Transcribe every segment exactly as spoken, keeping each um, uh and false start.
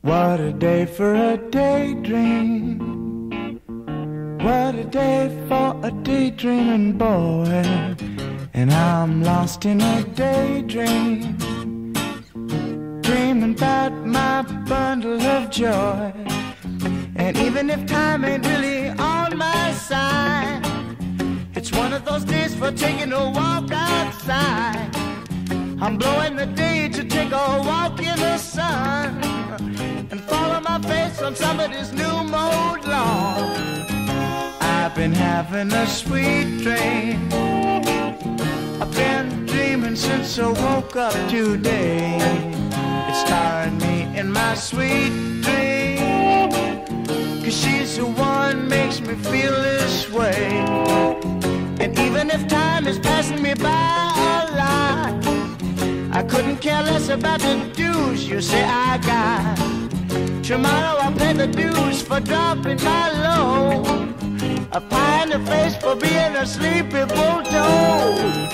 What a day for a daydream. What a day for a daydreaming boy. And I'm lost in a daydream, dreaming about my bundle of joy. And even if time ain't really on my side, it's one of those days for taking a walk outside. I'm blowing the day to take a walk in the sun and follow my face on somebody's new mode lawn. I've been having a sweet dream. I've been dreaming since I woke up today. It's starring me in my sweet dream, 'cause she's the one makes me feel this way. And even if time is passing me by a lot, I couldn't care less about the dues you say I got. Tomorrow I'll pay the dues for dropping my load, a pie in the face for being a sleepy bulldog.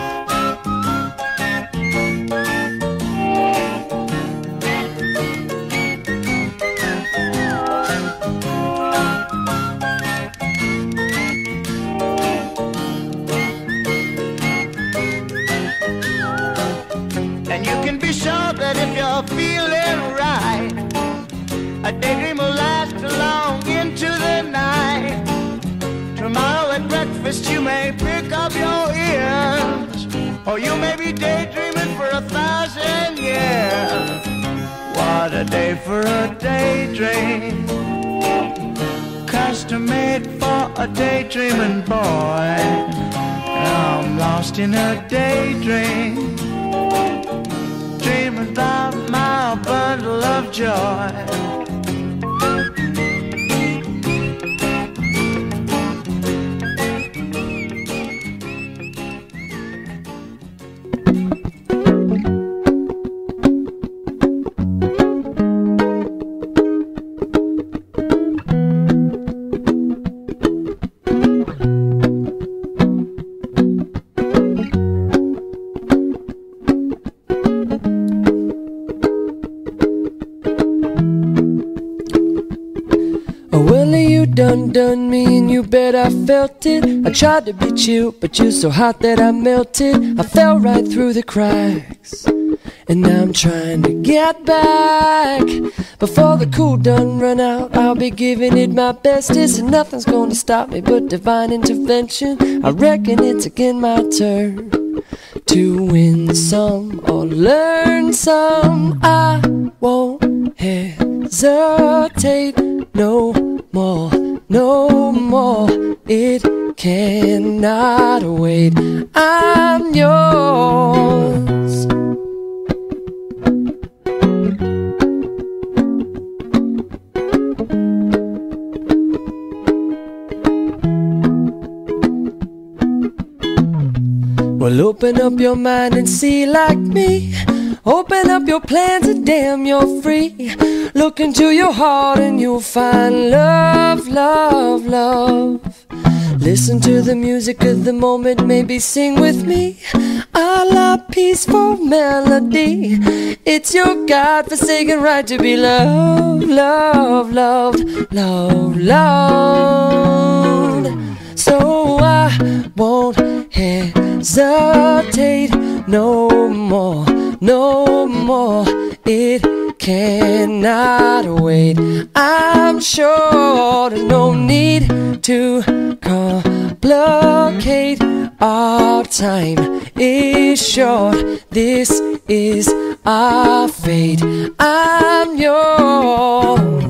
And you can be sure that if you're feeling right, a daydream will last long into the night. Tomorrow at breakfast you may pick up your ears, or you may be daydreaming for a thousand years. What a day for a daydream, custom made for a daydreaming boy. I'm lost in a daydream, dreaming about my bundle of joy. Done done me and you bet I felt it. I tried to be chill, but you're so hot that I melted. I fell right through the cracks, and now I'm trying to get back. Before the cool done run out, I'll be giving it my bestest, and nothing's gonna stop me but divine intervention. I reckon it's again my turn to win some or learn some. I won't hesitate no more, no more. It cannot wait. I'm yours. Well, open up your mind and see like me. Open up your plans and damn, you're free. Look into your heart and you'll find love, love, love. Listen to the music of the moment, maybe sing with me. A la peaceful melody. It's your God-forsaken right to be loved, loved, loved, loved, loved. So I won't hesitate no more, no more. It cannot wait. I'm sure there's no need to complicate. Our time is short. This is our fate. I'm yours.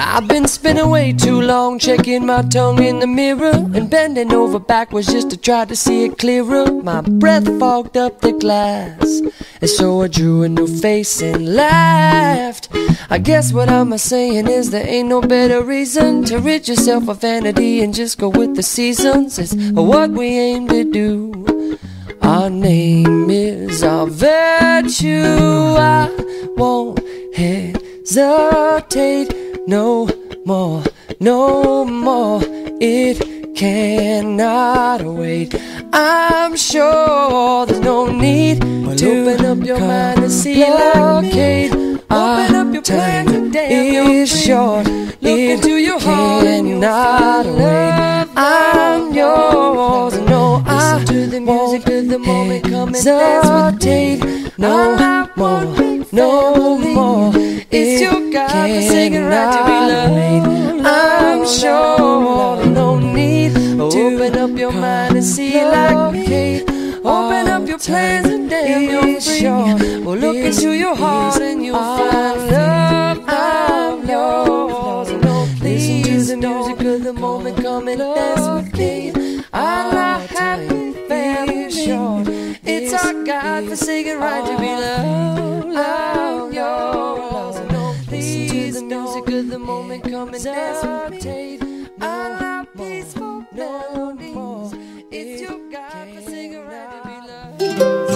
I've been spinning way too long, checking my tongue in the mirror and bending over backwards just to try to see it clearer. My breath fogged up the glass, and so I drew a new face and laughed. I guess what I'm saying is there ain't no better reason to rid yourself of vanity and just go with the seasons. It's what we aim to do. Our name is our virtue. I won't hesitate no more, no more. It cannot wait. I'm sure there's no need well, to open up your mind and see blockade. Open up your plan today. It's short. Look it into your heart cannot wait. I'm yours. No, I listen to the music of the moment. Come and dance with me. No more, no more. It's your God-forsaken right to be loved. I'm sure there's no need to open up your mind and see like me. Open up your plans and damn you're free. Well, look into your heart and you'll find love. I'm yours. No, please listen to the music of the moment. Come and dance with me. I'm happy, family. It's our God-forsaken right to be loved. I'm yours. No, please listen to the music of the moment. Come and dance with me. I love peaceful melodies. It's your God-forsaken right to be loved.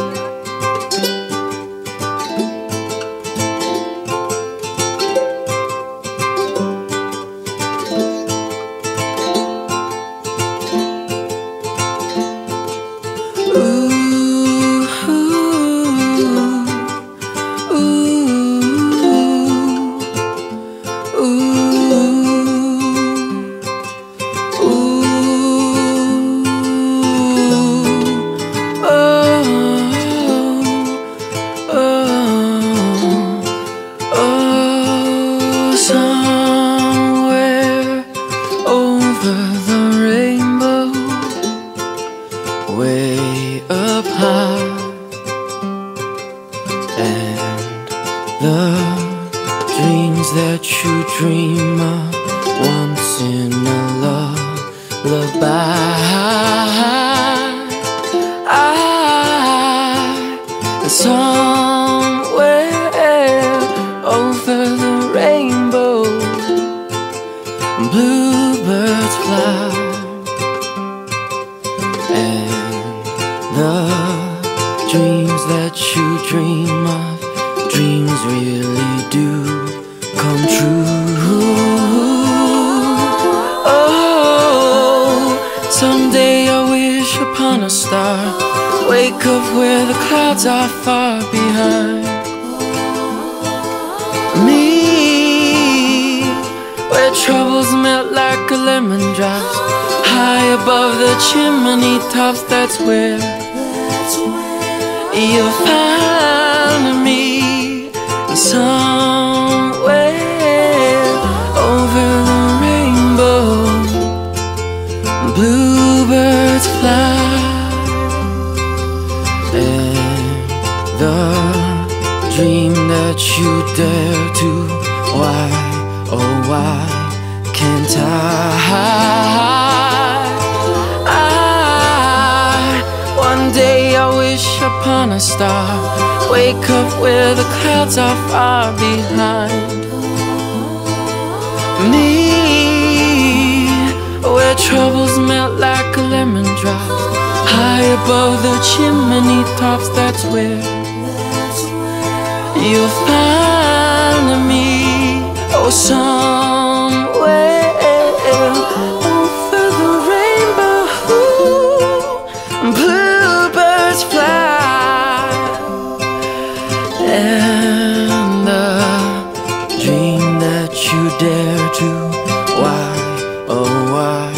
Way up high, and the dreams that you dream of once in a love, lullaby. I, somewhere over the rainbow, bluebirds fly. The dreams that you dream of, dreams really do come true. Oh, someday I wish upon a star, wake up where the clouds are far behind me, where troubles melt like a lemon drops, high above the chimney tops. That's where you'll find me, somewhere over the rainbow, bluebirds fly, and the dream that you dare to, why, oh why can't I? One day I wish upon a star, wake up where the clouds are far behind me, where troubles melt like a lemon drop, high above the chimney tops. That's where you'll find me, oh somewhere over the rainbow, bluebirds fly, and the dream that you dare to, why, oh why